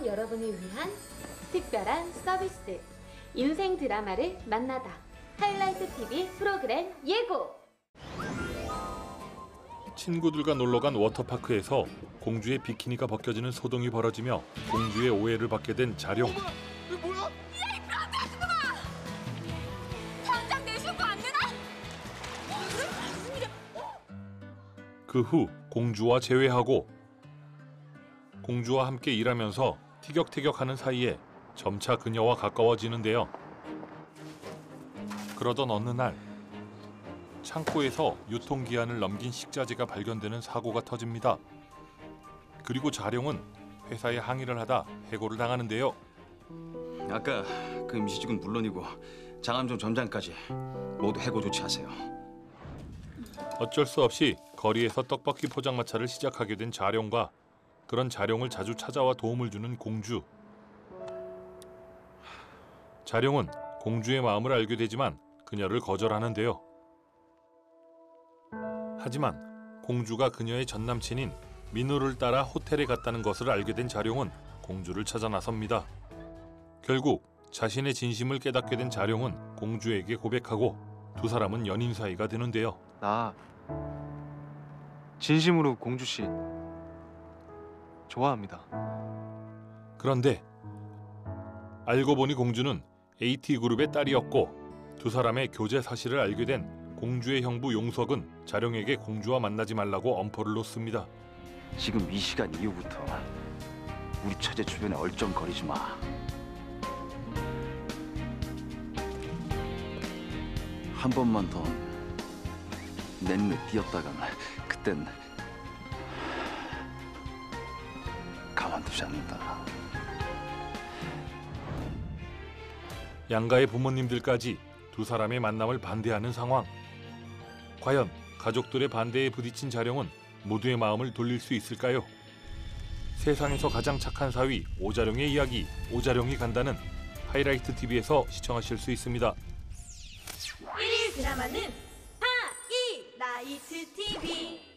여러분을 위한 특별한 서비스. 인생 드라마를 만나다. 하이라이트 TV 프로그램 예고. 친구들과 놀러간 워터파크에서 공주의 비키니가 벗겨지는 소동이 벌어지며 공주의 오해를 받게 된 자룡. 이거 뭐야? 이 변태 아줌마! 당장 내 신고 안 되나? 그 후 공주와 재회하고 공주와 함께 일하면서 티격태격하는 사이에 점차 그녀와 가까워지는데요. 그러던 어느 날 창고에서 유통기한을 넘긴 식자재가 발견되는 사고가 터집니다. 그리고 자룡은 회사에 항의를 하다 해고를 당하는데요. 아까 그 임시직은 물론이고 장암정 점장까지 모두 해고 조치하세요. 어쩔 수 없이 거리에서 떡볶이 포장마차를 시작하게 된 자룡과 그런 자룡을 자주 찾아와 도움을 주는 공주. 자룡은 공주의 마음을 알게 되지만 그녀를 거절하는데요. 하지만 공주가 그녀의 전남친인 민우를 따라 호텔에 갔다는 것을 알게 된 자룡은 공주를 찾아 나섭니다. 결국 자신의 진심을 깨닫게 된 자룡은 공주에게 고백하고 두 사람은 연인 사이가 되는데요. 나 진심으로 공주 씨 좋아합니다. 그런데 알고 보니 공주는 AT그룹의 딸이었고 두 사람의 교제 사실을 알게 된 공주의 형부 용석은 자룡에게 공주와 만나지 말라고 엄포를 놓습니다. 지금 이 시간 이후부터 우리 처제 주변에 얼쩡거리지 마. 한 번만 더 내 눈에 띄었다간 그땐 가만두지 않는다. 양가의 부모님들까지 두 사람의 만남을 반대하는 상황. 과연 가족들의 반대에 부딪힌 자룡은 모두의 마음을 돌릴 수 있을까요? 세상에서 가장 착한 사위 오자룡의 이야기, 오자룡이 간다는 하이라이트 TV에서 시청하실 수 있습니다. 1일 드라마는 하이라이트 TV.